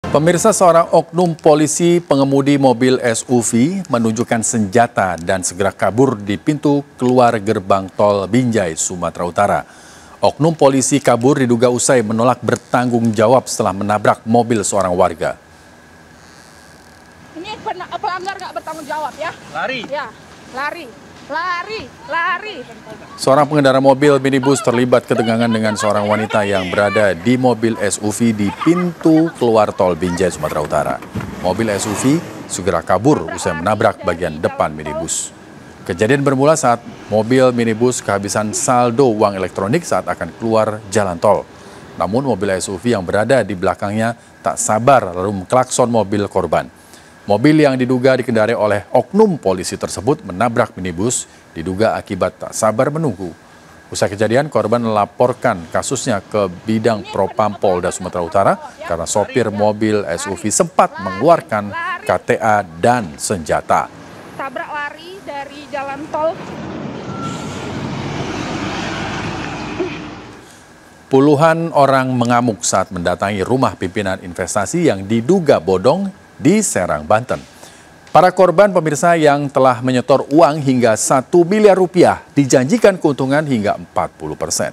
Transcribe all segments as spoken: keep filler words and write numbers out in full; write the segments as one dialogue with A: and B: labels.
A: Pemirsa, seorang oknum polisi pengemudi mobil S U V menunjukkan senjata dan segera kabur di pintu keluar gerbang tol Binjai, Sumatera Utara. Oknum polisi kabur diduga usai menolak bertanggung jawab setelah menabrak mobil seorang warga.
B: Ini pelanggar nggak bertanggung jawab ya?
C: Lari.
B: Ya, lari. Lari, lari.
A: Seorang pengendara mobil minibus terlibat ketegangan dengan seorang wanita yang berada di mobil S U V di pintu keluar tol Binjai, Sumatera Utara. Mobil S U V segera kabur usai menabrak bagian depan minibus. Kejadian bermula saat mobil minibus kehabisan saldo uang elektronik saat akan keluar jalan tol. Namun mobil S U V yang berada di belakangnya tak sabar lalu mengklakson mobil korban. Mobil yang diduga dikendarai oleh oknum polisi tersebut menabrak minibus, diduga akibat tak sabar menunggu. Usai kejadian, korban melaporkan kasusnya ke Bidang Propam Polda Sumatera Utara karena sopir mobil S U V sempat mengeluarkan K T A dan senjata.
B: Tabrak lari dari jalan tol.
A: Puluhan orang mengamuk saat mendatangi rumah pimpinan investasi yang diduga bodong di Serang, Banten. Para korban pemirsa yang telah menyetor uang hingga satu miliar rupiah dijanjikan keuntungan hingga empat puluh persen.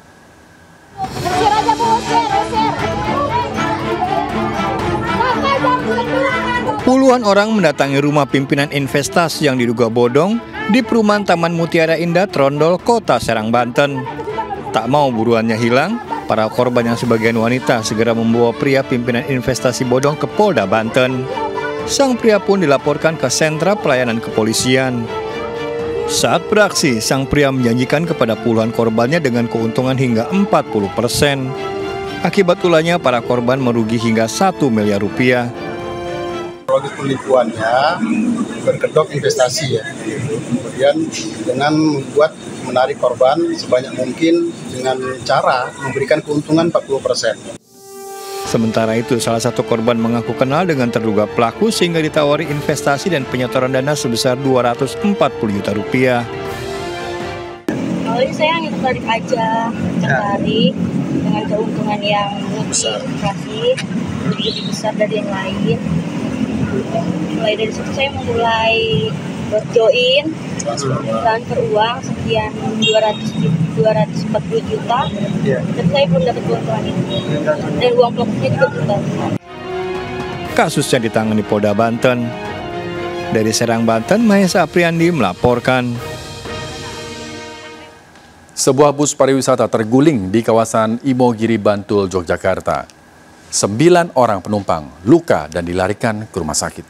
D: Puluhan orang mendatangi rumah pimpinan investasi yang diduga bodong di perumahan Taman Mutiara Indah, Trondol, Kota Serang, Banten. Tak mau buruannya hilang, para korban yang sebagian wanita segera membawa pria pimpinan investasi bodong ke Polda Banten. Sang pria pun dilaporkan ke sentra pelayanan kepolisian. Saat beraksi, sang pria menjanjikan kepada puluhan korbannya dengan keuntungan hingga empat puluh persen. Akibat ulahnya, para korban merugi hingga satu miliar rupiah.
E: Logis penipuannya berkedok investasi ya, kemudian dengan membuat menarik korban sebanyak mungkin dengan cara memberikan keuntungan empat puluh persen.
D: Sementara itu, salah satu korban mengaku kenal dengan terduga pelaku sehingga ditawari investasi dan penyetoran dana sebesar dua ratus empat puluh juta rupiah.
F: Awalnya saya hanya tertarik aja, tertarik dengan keuntungan yang lebih kasih, lebih besar dari yang lain. Mulai dari situ saya memulai buat join, transfer uang sekian dua ratus empat puluh juta, tapi saya belum dapat keuntungan itu. Dan uang pokoknya juga belum dapat.
D: Kasusnya ditangani Polda Banten. Dari Serang, Banten, Mahesa Apriandi melaporkan.
A: Sebuah bus pariwisata terguling di kawasan Imogiri, Bantul, Yogyakarta. Sembilan orang penumpang luka dan dilarikan ke rumah sakit.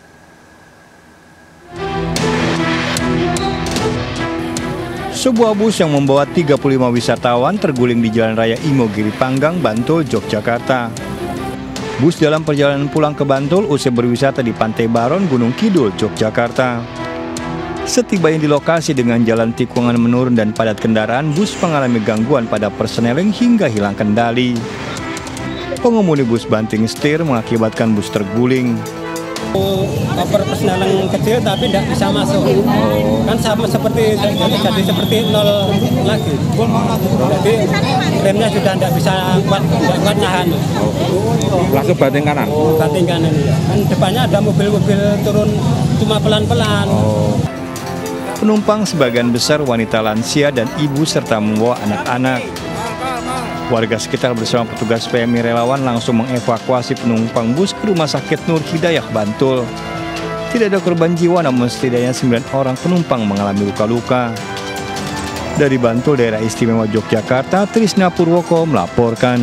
D: Sebuah bus yang membawa tiga puluh lima wisatawan terguling di Jalan Raya Imogiri Panggang, Bantul, Yogyakarta. Bus dalam perjalanan pulang ke Bantul usai berwisata di Pantai Baron, Gunung Kidul, Yogyakarta. Setibanya di lokasi dengan jalan tikungan menurun dan padat kendaraan, bus mengalami gangguan pada persneling hingga hilang kendali. Pengemudi bus banting setir mengakibatkan bus terguling.
C: Koper persneling kecil tapi tidak bisa masuk. Oh. Kan sama seperti jadi, jadi seperti nol lagi. Jadi remnya sudah tidak bisa kuat, tidak kuat nahan.
G: Langsung banting kanan.
C: Banting kanan. Kan depannya ada mobil-mobil turun cuma pelan-pelan.
D: Oh. Penumpang sebagian besar wanita lansia dan ibu serta membawa anak-anak. Warga sekitar bersama petugas P M I relawan langsung mengevakuasi penumpang bus ke Rumah Sakit Nur Hidayah, Bantul. Tidak ada korban jiwa, namun setidaknya sembilan orang penumpang mengalami luka-luka. Dari Bantul, Daerah Istimewa Yogyakarta, Trisna Purwoko melaporkan.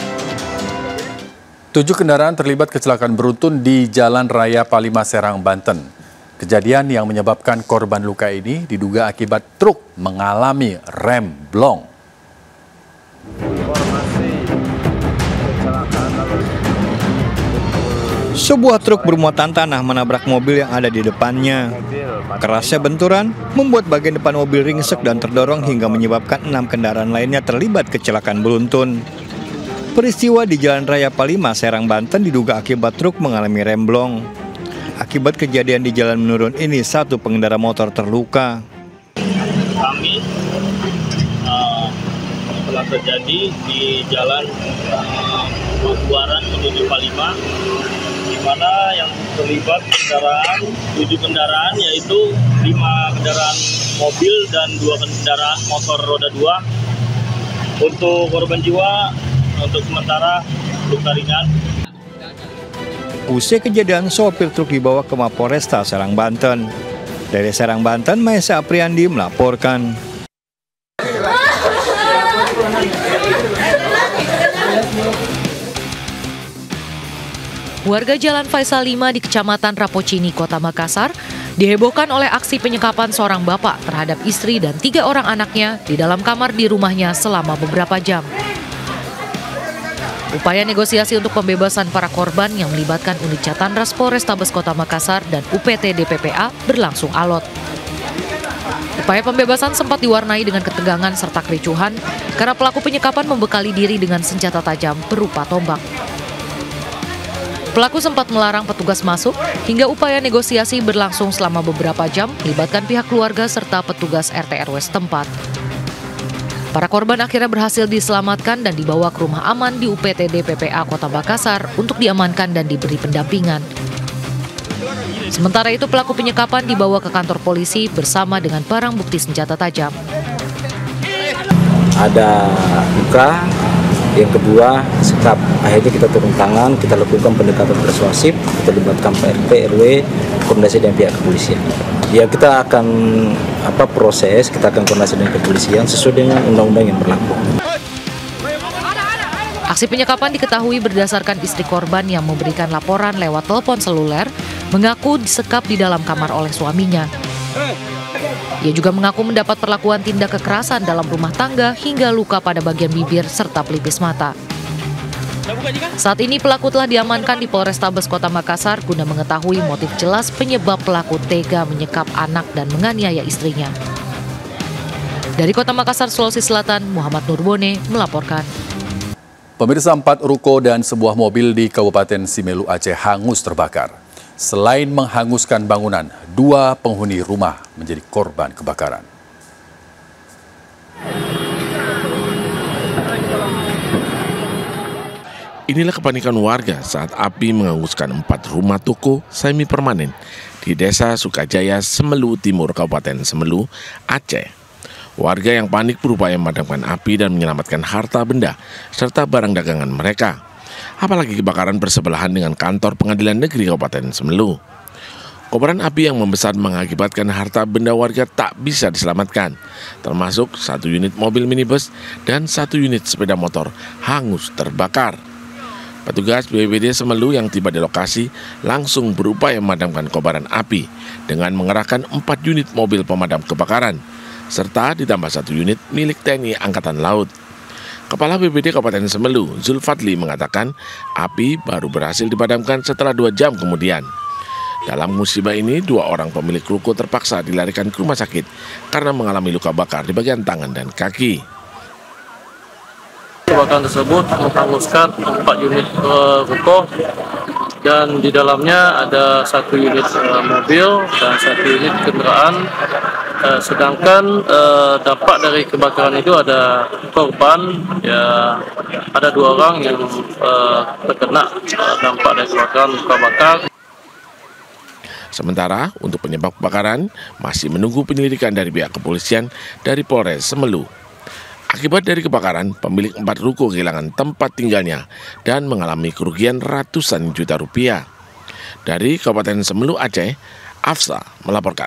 A: Tujuh kendaraan terlibat kecelakaan beruntun di Jalan Raya Palima, Serang, Banten. Kejadian yang menyebabkan korban luka ini diduga akibat truk mengalami rem blong.
D: Sebuah truk bermuatan tanah menabrak mobil yang ada di depannya. Kerasnya benturan membuat bagian depan mobil ringsek dan terdorong hingga menyebabkan enam kendaraan lainnya terlibat kecelakaan beruntun. Peristiwa di Jalan Raya Palima, Serang, Banten diduga akibat truk mengalami remblong. Akibat kejadian di jalan menurun ini, satu pengendara motor terluka.
H: Kami uh, telah terjadi di jalan uh, Buaran menuju Palima. mana yang terlibat kendaraan, tujuh kendaraan, yaitu lima kendaraan mobil dan dua kendaraan motor roda dua. Untuk korban jiwa, untuk sementara luka ringan.
D: Usai kejadian, sopir truk dibawa ke Mapolresta Serang, Banten. Dari Serang, Banten, Maesa Apriandi melaporkan.
I: Warga Jalan Faisal lima di Kecamatan Rapocini, Kota Makassar, dihebohkan oleh aksi penyekapan seorang bapak terhadap istri dan tiga orang anaknya di dalam kamar di rumahnya selama beberapa jam. Upaya negosiasi untuk pembebasan para korban yang melibatkan unit Catanras Polrestabes Kota Makassar dan U P T D P P A berlangsung alot. Upaya pembebasan sempat diwarnai dengan ketegangan serta kericuhan karena pelaku penyekapan membekali diri dengan senjata tajam berupa tombak. Pelaku sempat melarang petugas masuk hingga upaya negosiasi berlangsung selama beberapa jam melibatkan pihak keluarga serta petugas R T R W setempat. Para korban akhirnya berhasil diselamatkan dan dibawa ke rumah aman di U P T D P P A Kota Makassar untuk diamankan dan diberi pendampingan. Sementara itu pelaku penyekapan dibawa ke kantor polisi bersama dengan barang bukti senjata tajam.
G: Ada luka, yang kedua sikap, akhirnya kita turun tangan, kita lakukan pendekatan persuasif, kita libatkan P R T R W, koordinasi dengan pihak kepolisian. Ya kita akan apa proses, kita akan koordinasi dengan kepolisian sesuai dengan undang-undang yang berlaku.
I: Aksi penyekapan diketahui berdasarkan istri korban yang memberikan laporan lewat telepon seluler, mengaku disekap di dalam kamar oleh suaminya. Ia juga mengaku mendapat perlakuan tindak kekerasan dalam rumah tangga hingga luka pada bagian bibir serta pelipis mata. Saat ini pelaku telah diamankan di Polrestabes Kota Makassar guna mengetahui motif jelas penyebab pelaku tega menyekap anak dan menganiaya istrinya. Dari Kota Makassar, Sulawesi Selatan, Muhammad Nurbone melaporkan.
A: Pemirsa, empat ruko dan sebuah mobil di Kabupaten Simelu, Aceh hangus terbakar. Selain menghanguskan bangunan, dua penghuni rumah menjadi korban kebakaran.
J: Inilah kepanikan warga saat api menghanguskan empat rumah toko semi permanen di Desa Sukajaya, Semelu Timur, Kabupaten Semelu, Aceh. Warga yang panik berupaya memadamkan api dan menyelamatkan harta benda serta barang dagangan mereka. Apalagi kebakaran bersebelahan dengan kantor Pengadilan Negeri Kabupaten Semelu. Kobaran api yang membesar mengakibatkan harta benda warga tak bisa diselamatkan, termasuk satu unit mobil minibus dan satu unit sepeda motor hangus terbakar. Petugas B P B D Semelu yang tiba di lokasi langsung berupaya memadamkan kobaran api dengan mengerahkan empat unit mobil pemadam kebakaran, serta ditambah satu unit milik T N I Angkatan Laut. Kepala B P B D Kabupaten Semelu, Zulfadli, mengatakan api baru berhasil dipadamkan setelah dua jam kemudian. Dalam musibah ini, dua orang pemilik ruko terpaksa dilarikan ke rumah sakit karena mengalami luka bakar di bagian tangan dan kaki.
K: Kebakaran tersebut menghanguskan empat unit uh, ruko dan di dalamnya ada satu unit uh, mobil dan satu unit kendaraan. Uh, sedangkan uh, dampak dari kebakaran itu ada korban, ya ada dua orang yang uh, terkena uh, dampak dari kebakaran luka bakar.
J: Sementara untuk penyebab kebakaran masih menunggu penyelidikan dari pihak kepolisian dari Polres Semelu. Akibat dari kebakaran, pemilik empat ruko kehilangan tempat tinggalnya dan mengalami kerugian ratusan juta rupiah. Dari Kabupaten Semelu, Aceh, Afsa melaporkan.